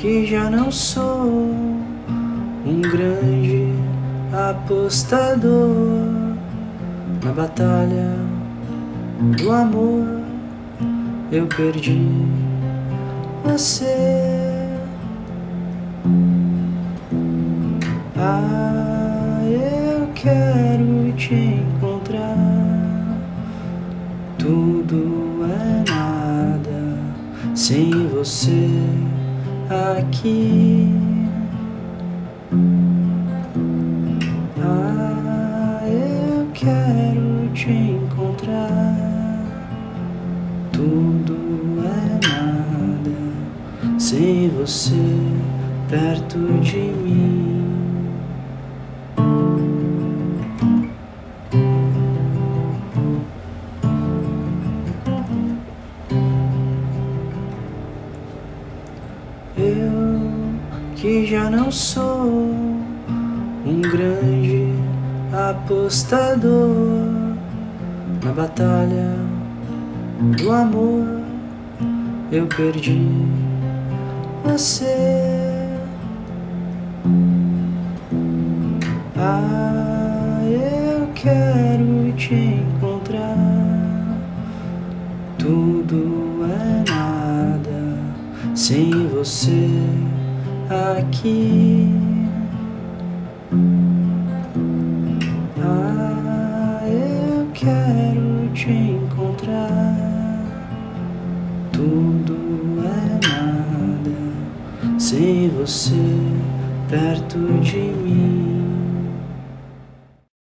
que já não sou um grande apostador na batalha do amor. Eu perdi você. Eu quero te encontrar. Tudo é nada sem você aqui. Eu quero te encontrar. Tudo é nada sem você perto de mim. Eu que já não sou um grande apostador na batalha do amor, eu perdi você. Eu quero te encontrar. Tudo é nada sem você aqui. Eu quero te encontrar. Tudo é nada sem você perto de mim.